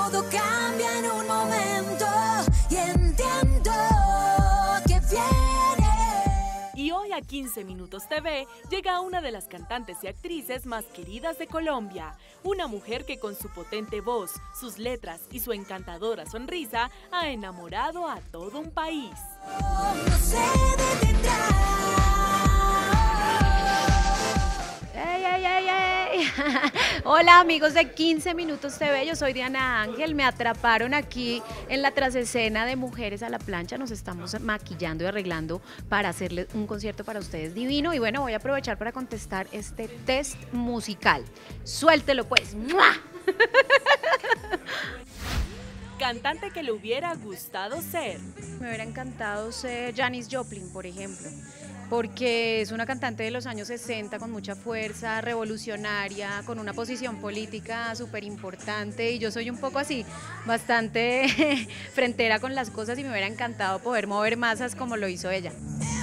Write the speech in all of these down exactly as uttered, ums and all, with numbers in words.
Todo cambia en un momento y entiendo que viene. Y hoy a quince Minutos T V llega una de las cantantes y actrices más queridas de Colombia. Una mujer que con su potente voz, sus letras y su encantadora sonrisa ha enamorado a todo un país. No se detendrá. ¡Ey, ey, ey, ey! Hola amigos de quince Minutos T V, yo soy Diana Ángel. Me atraparon aquí en la trasescena de Mujeres a la Plancha. Nos estamos maquillando y arreglando para hacerles un concierto para ustedes divino. Y bueno, voy a aprovechar para contestar este test musical. Suéltelo pues. ¡Mua! Cantante que le hubiera gustado ser. Me hubiera encantado ser Janis Joplin, por ejemplo, porque es una cantante de los años sesenta con mucha fuerza, revolucionaria, con una posición política súper importante, y yo soy un poco así, bastante frentera con las cosas, y me hubiera encantado poder mover masas como lo hizo ella.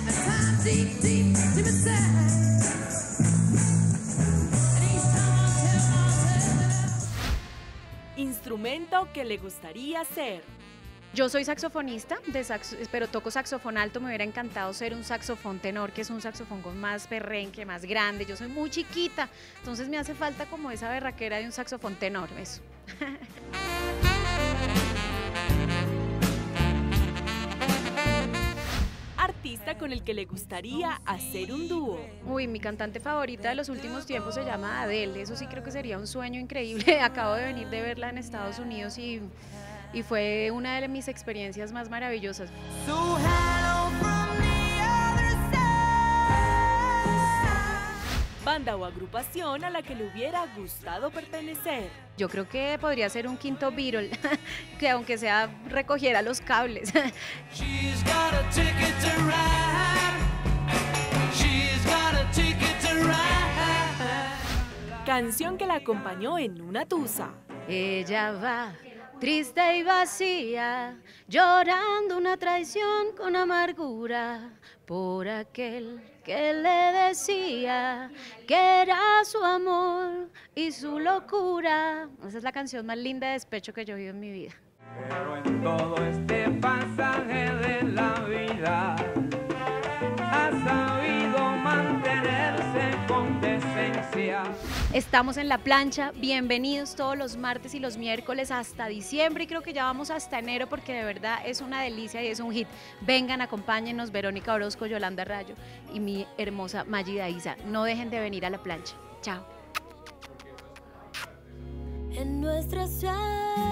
Instrumento que le gustaría ser. Yo soy saxofonista, de saxo, pero toco saxofón alto. Me hubiera encantado ser un saxofón tenor, que es un saxofón con más perrenque, más grande. Yo soy muy chiquita, entonces me hace falta como esa berraquera de un saxofón tenor, eso. Artista con el que le gustaría hacer un dúo. Uy, mi cantante favorita de los últimos tiempos se llama Adele. Eso sí creo que sería un sueño increíble. Acabo de venir de verla en Estados Unidos y... y fue una de mis experiencias más maravillosas. Banda o agrupación a la que le hubiera gustado pertenecer. Yo creo que podría ser un quinto Beatle, que aunque sea recogiera los cables. Canción que la acompañó en una tusa. Ella va triste y vacía, llorando una traición con amargura por aquel que le decía que era su amor y su locura. Esa es la canción más linda de despecho que yo he oído en mi vida. Pero en todo este pasaje de la vida ha sabido mantenerse con decencia. Estamos en La Plancha, bienvenidos todos los martes y los miércoles hasta diciembre, y creo que ya vamos hasta enero, porque de verdad es una delicia y es un hit. Vengan, acompáñenos, Verónica Orozco, Yolanda Rayo y mi hermosa Mayida Isa. No dejen de venir a La Plancha. Chao. En nuestra ciudad